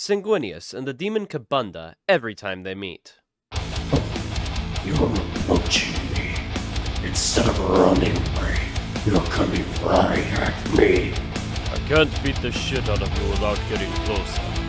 Sanguinius and the demon Kabunda every time they meet. You're approaching me. Instead of running away, you're coming right at me. I can't beat the shit out of you without getting closer.